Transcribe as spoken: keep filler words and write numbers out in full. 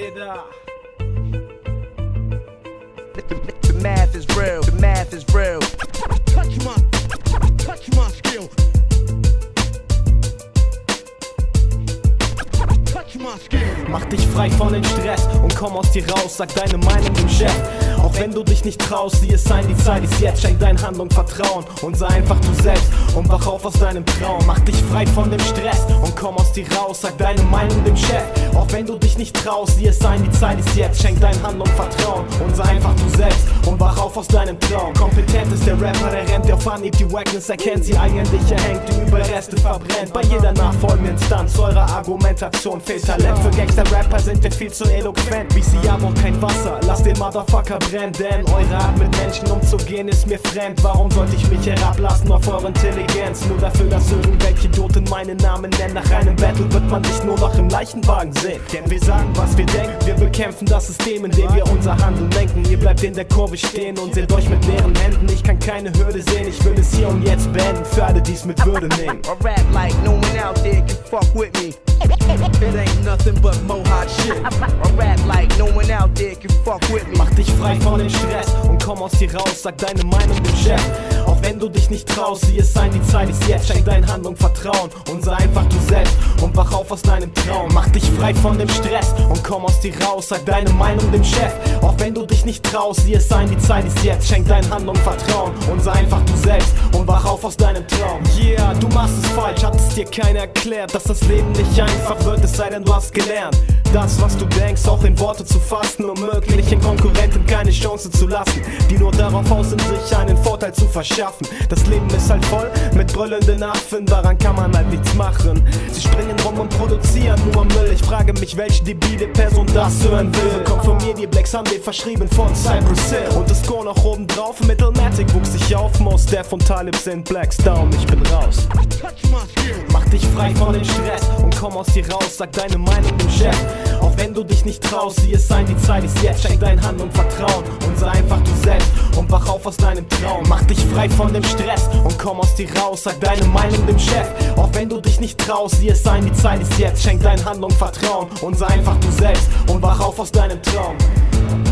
jeder. The math is real, the math is real. Touch my, touch my skill. Touch my skill. Mach dich frei von dem Stress und komm aus dir raus, sag deine Meinung dem Chef. Auch wenn du dich nicht traust, sieh es ein, die Zeit ist jetzt. Schenk deinen Handlung Vertrauen und sei einfach du selbst und wach auf aus deinem Traum. Mach dich frei von dem Stress und komm aus dir raus, sag deine Meinung dem Chef. Auch wenn du dich nicht traust, sieh es ein, die Zeit ist jetzt. Schenk deinen Handlung Vertrauen und sei einfach du selbst und wach auf aus deinem Traum. Kompetent ist der Rapper, der rennt, der auf Anhieb die Wackness erkennt, sie eigentlich erhängt, die Überreste verbrennt. Bei jeder nachfolgenden Instanz eurer Argumentation fehlt Talent. Für Gangster-Rapper sind wir viel zu eloquent. Wie sie haben und kein Wasser, lass den Motherfucker brennen. Denn eure Art mit Menschen umzugehen ist mir fremd. Warum sollte ich mich herablassen auf eure Intelligenz? Nur dafür, dass irgendwelche Idioten meinen Namen nennen. Nach einem Battle wird man dich nur noch im Leichenwagen sehen. Denn wir sagen, was wir denken. Wir bekämpfen das System, in dem wir unser Handeln lenken. Ihr bleibt in der Kurve stehen und seht euch mit leeren Händen. Ich kann keine Hürde sehen, ich will es hier und jetzt beenden. Für alle, die's mit Würde nehmen. I rap like no one out there can fuck with me. It ain't nothing but mohawk shit. I rap like no one out there can fuck with me. Mach dich frei von dem Stress und komm aus dir raus, sag deine Meinung dem Chef. Auch wenn du dich nicht traust, sieh es ein, die Zeit ist jetzt. Schenk deine Handlung Vertrauen und sei einfach du selbst und wach auf aus deinem Traum. Mach dich frei von dem Stress und komm aus dir raus, sag deine Meinung dem Chef. Auch wenn du dich nicht traust, sieh es ein, die Zeit ist jetzt. Schenk deine Handlung Vertrauen und sei einfach du selbst und wach auf aus deinem Traum. Yeah, du machst es falsch, hat es dir keiner erklärt, dass das Leben nicht einfach wird, es sei denn du hast gelernt. Das, was du denkst, auch in Worte zu fassen, um möglichen Konkurrenten keine Chance zu lassen, die nur darauf aus sind, sich einen Vorteil zu verschaffen. Das Leben ist halt voll mit brüllenden Affen, daran kann man halt nichts machen. Sie springen rum und produzieren nur Müll. Ich frage mich, welche debile Person das hören will. Kommt von mir die Black Sunday, verschrieben von Cypress Hill. Und das Score noch oben drauf, Mittelmatic wuchs ich auf. Mos Def und Talib sind Blacks down, ich bin raus. Touch my skill. Mach dich frei von dem Stress und komm aus dir raus, sag deine Meinung dem Chef. Auch wenn du dich nicht traust, sieh es ein, die Zeit ist jetzt. Schenk dein Handlung Vertrauen und sei einfach du selbst und wach auf aus deinem Traum. Mach dich frei von dem Stress und komm aus dir raus, sag deine Meinung dem Chef. Auch wenn du dich nicht traust, sieh es ein, die Zeit ist jetzt. Schenk dein Handlung Vertrauen und sei einfach du selbst und wach auf aus deinem Traum.